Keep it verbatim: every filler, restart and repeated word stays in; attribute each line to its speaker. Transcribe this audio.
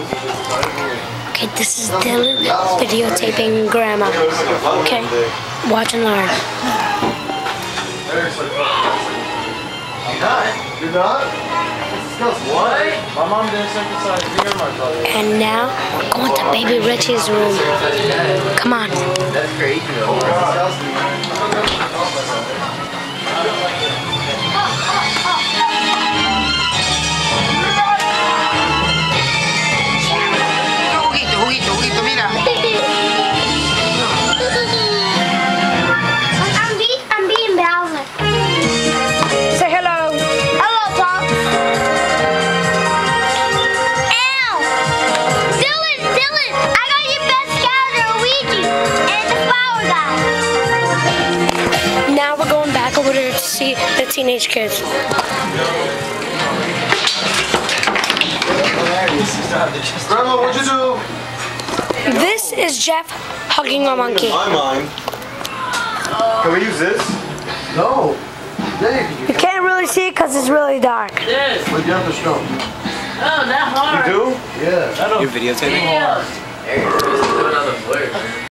Speaker 1: Okay, this is Dylan videotaping Grandma. Okay, watch and learn.
Speaker 2: You're not? You're not? What? My mom didn't circumcise me or my brother.
Speaker 1: And now we're going to Baby Richie's room. Come on.
Speaker 2: That's crazy.
Speaker 3: Juguito, juguito, juguito, mira.
Speaker 4: I'm, be I'm being Bowser.
Speaker 1: Say hello.
Speaker 4: Hello, Pop. Ow! Dylan, Dylan, I got your best character, Luigi, and the flower guy.
Speaker 1: Now we're going back over there to see the teenage kids.
Speaker 2: Grandma, what'd you do?
Speaker 1: This is Jeff hugging a monkey.
Speaker 2: My mind. Can we use this? No. Dave,
Speaker 1: You can't really see it because it's really dark.
Speaker 5: Yes.
Speaker 2: but you have to show.
Speaker 5: Oh, that hard.
Speaker 2: You do? Yeah.
Speaker 6: You're videotaping?
Speaker 5: Yeah.